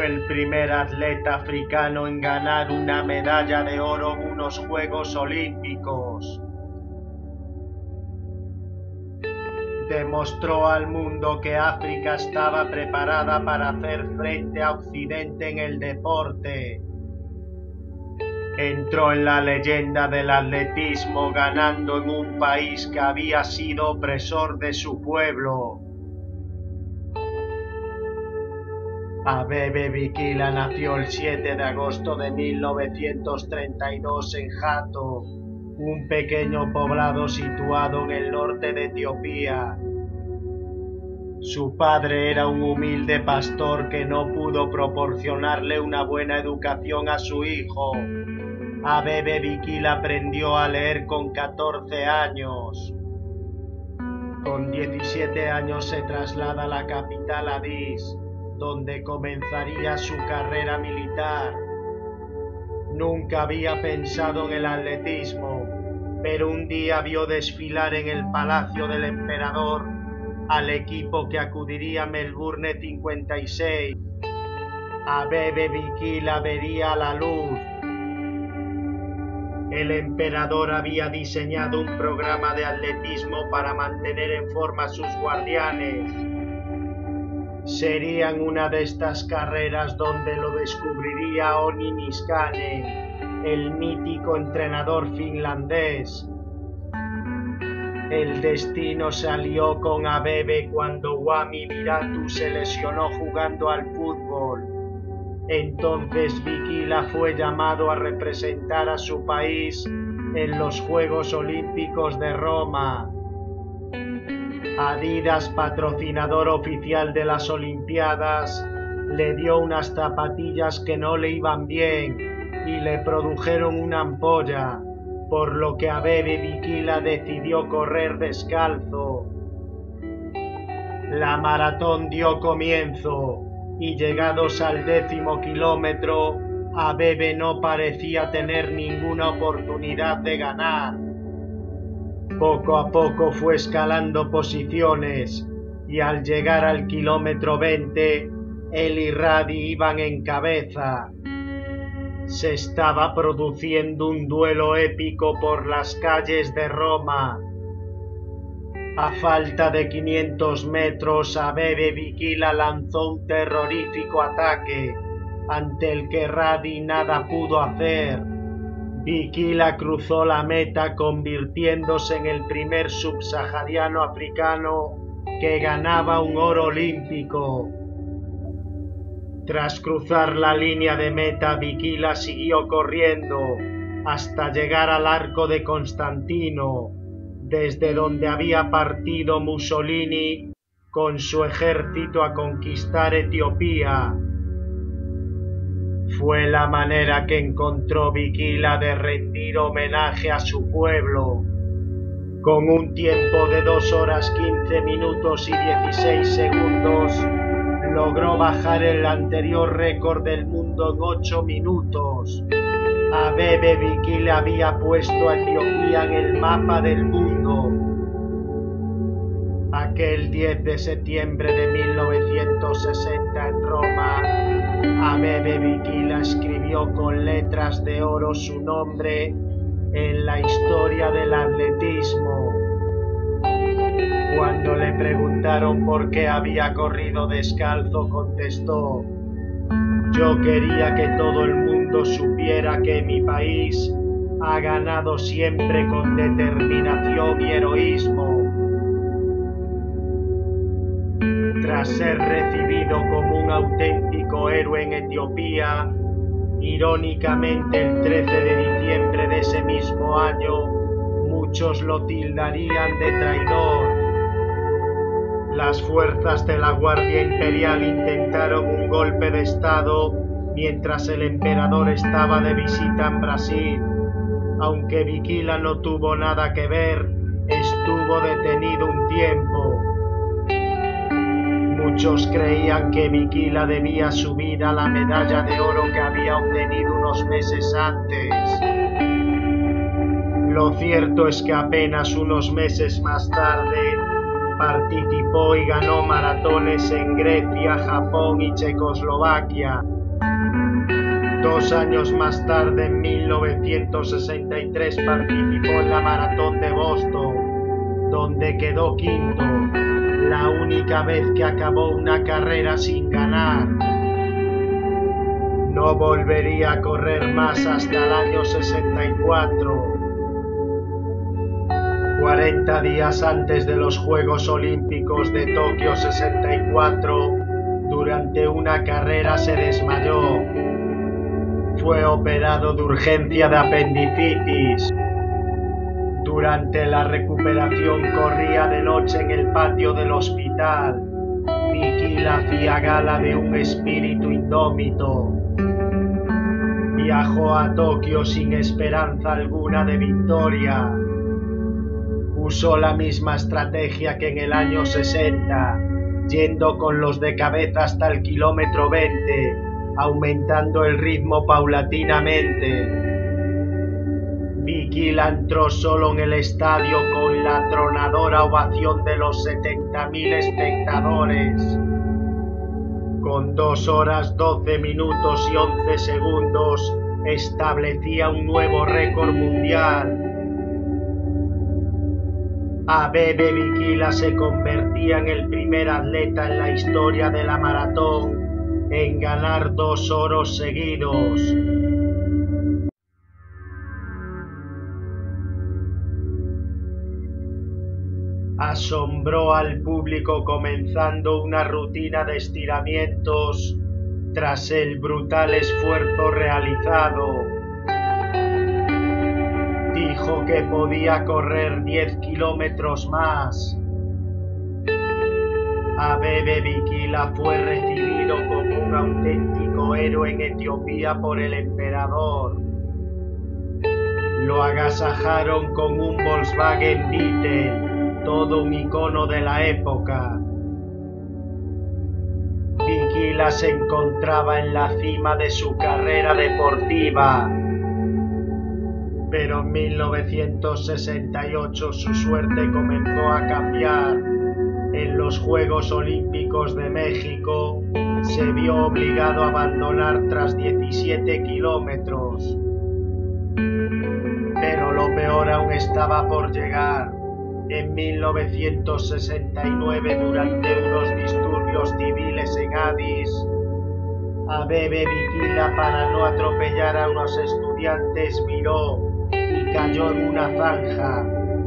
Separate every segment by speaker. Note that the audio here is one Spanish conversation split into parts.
Speaker 1: el primer atleta africano en ganar una medalla de oro en unos Juegos Olímpicos. Demostró al mundo que África estaba preparada para hacer frente a Occidente en el deporte. Entró en la leyenda del atletismo ganando en un país que había sido opresor de su pueblo. Abebe Bikila nació el 7 de agosto de 1932 en Hato, un pequeño poblado situado en el norte de Etiopía. Su padre era un humilde pastor que no pudo proporcionarle una buena educación a su hijo. Abebe Bikila aprendió a leer con 14 años. Con 17 años se traslada a la capital Addis, donde comenzaría su carrera militar. Nunca había pensado en el atletismo, pero un día vio desfilar en el palacio del emperador al equipo que acudiría a Melbourne 56. Abebe Bikila vería la luz. El emperador había diseñado un programa de atletismo para mantener en forma a sus guardianes. Serían una de estas carreras donde lo descubriría Onni Niskanen, el mítico entrenador finlandés. El destino se alió con Abebe cuando Wami Biratu se lesionó jugando al fútbol. Entonces Bikila fue llamado a representar a su país en los Juegos Olímpicos de Roma. Adidas, patrocinador oficial de las Olimpiadas, le dio unas zapatillas que no le iban bien y le produjeron una ampolla, por lo que Abebe Bikila decidió correr descalzo. La maratón dio comienzo y llegados al 10º kilómetro, Abebe no parecía tener ninguna oportunidad de ganar. Poco a poco fue escalando posiciones y al llegar al kilómetro 20, él y Radi iban en cabeza. Se estaba produciendo un duelo épico por las calles de Roma. A falta de 500 metros, Abebe Bikila lanzó un terrorífico ataque, ante el que Radi nada pudo hacer. Bikila cruzó la meta convirtiéndose en el primer subsahariano africano que ganaba un oro olímpico. Tras cruzar la línea de meta, Bikila siguió corriendo hasta llegar al arco de Constantino, desde donde había partido Mussolini con su ejército a conquistar Etiopía. Fue la manera que encontró Bikila de rendir homenaje a su pueblo. Con un tiempo de 2 horas 15 minutos y 16 segundos, logró bajar el anterior récord del mundo en 8 minutos. Abebe Bikila había puesto a Etiopía en el mapa del mundo. Aquel 10 de septiembre de 1960 en Roma, Abebe Bikila escribió con letras de oro su nombre en la historia del atletismo. Cuando le preguntaron por qué había corrido descalzo, contestó: "Yo quería que todo el mundo supiera que mi país ha ganado siempre con determinación y heroísmo". Tras ser recibido como un auténtico héroe en Etiopía, irónicamente el 13 de diciembre de ese mismo año, muchos lo tildarían de traidor. Las fuerzas de la Guardia Imperial intentaron un golpe de Estado mientras el emperador estaba de visita en Brasil. Aunque Bikila no tuvo nada que ver, estuvo detenido un tiempo. Muchos creían que Bikila debía su vida a la medalla de oro que había obtenido unos meses antes. Lo cierto es que apenas unos meses más tarde participó y ganó maratones en Grecia, Japón y Checoslovaquia. 2 años más tarde, en 1963, participó en la Maratón de Boston, donde quedó quinto, la única vez que acabó una carrera sin ganar. No volvería a correr más hasta el año 64. 40 días antes de los Juegos Olímpicos de Tokio 64, durante una carrera se desmayó. Fue operado de urgencia de apendicitis. Durante la recuperación corría de noche en el patio del hospital. Bikila hacía gala de un espíritu indómito. Viajó a Tokio sin esperanza alguna de victoria. Usó la misma estrategia que en el año 60, yendo con los de cabeza hasta el kilómetro 20, aumentando el ritmo paulatinamente. Bikila entró solo en el estadio con la atronadora ovación de los 70.000 espectadores. Con 2 horas 12 minutos y 11 segundos establecía un nuevo récord mundial. Abebe Bikila se convertía en el primer atleta en la historia de la maratón en ganar 2 oros seguidos. Asombró al público comenzando una rutina de estiramientos tras el brutal esfuerzo realizado. Dijo que podía correr 10 kilómetros más. Abebe Bikila fue recibido como un auténtico héroe en Etiopía por el emperador. Lo agasajaron con un Volkswagen Beetle, todo un icono de la época. Bikila se encontraba en la cima de su carrera deportiva. Pero en 1968 su suerte comenzó a cambiar. En los Juegos Olímpicos de México se vio obligado a abandonar tras 17 kilómetros. Pero lo peor aún estaba por llegar. En 1969, durante unos disturbios civiles en Addis, Abebe Bikila, para no atropellar a unos estudiantes, viró y cayó en una zanja.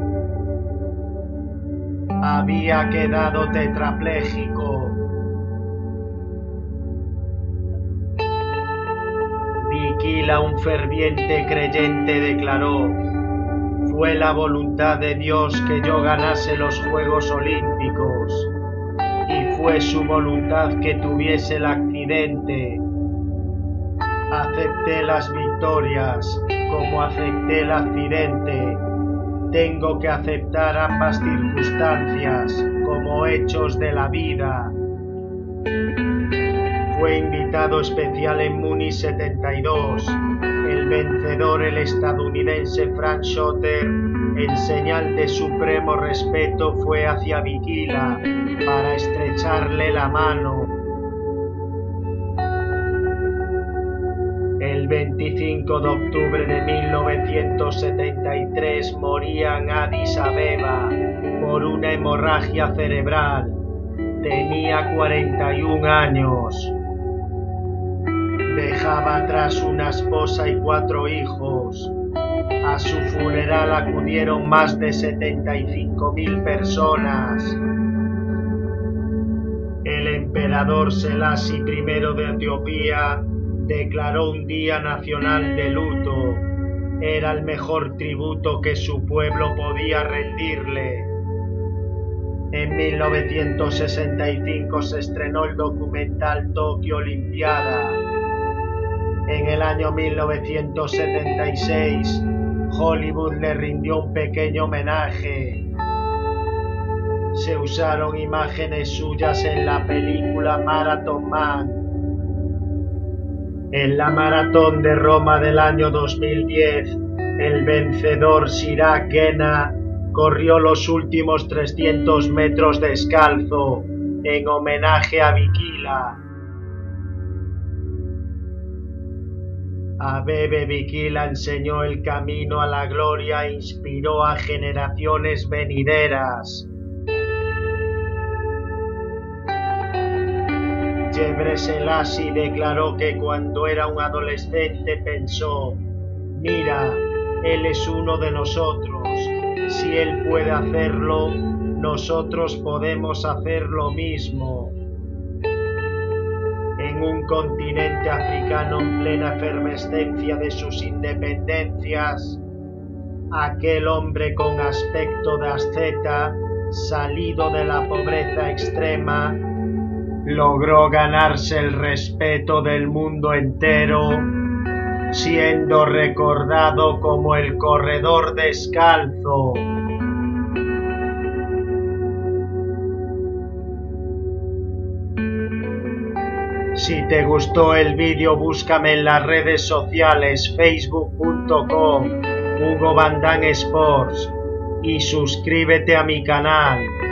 Speaker 1: Había quedado tetrapléjico. Bikila, un ferviente creyente, declaró: «Fue la voluntad de Dios que yo ganase los Juegos Olímpicos, y fue su voluntad que tuviese el accidente. Acepté las victorias, como acepté el accidente. Tengo que aceptar ambas circunstancias como hechos de la vida». Fue invitado especial en Múnich 72. El vencedor, el estadounidense Frank Schotter, en señal de supremo respeto, fue hacia Bikila para estrecharle la mano. El 25 de octubre de 1973 moría en Addis Abeba por una hemorragia cerebral. Tenía 41 años. Dejaba atrás una esposa y 4 hijos. A su funeral acudieron más de 75.000 personas. El emperador Selassie I de Etiopía declaró un día nacional de luto. Era el mejor tributo que su pueblo podía rendirle. En 1965 se estrenó el documental Tokio Olimpiada. En el año 1976, Hollywood le rindió un pequeño homenaje. Se usaron imágenes suyas en la película Marathon Man. En la Maratón de Roma del año 2010, el vencedor Siraj Gena corrió los últimos 300 metros descalzo en homenaje a Bikila. A Bebe Bikila enseñó el camino a la gloria e inspiró a generaciones venideras. Gebre Selassie declaró que cuando era un adolescente pensó: mira, él es uno de nosotros. Si él puede hacerlo, nosotros podemos hacer lo mismo. En un continente africano en plena efervescencia de sus independencias, aquel hombre con aspecto de asceta, salido de la pobreza extrema, logró ganarse el respeto del mundo entero, siendo recordado como el corredor descalzo. Si te gustó el vídeo, búscame en las redes sociales facebook.com Hugo Van Damme Sports y suscríbete a mi canal.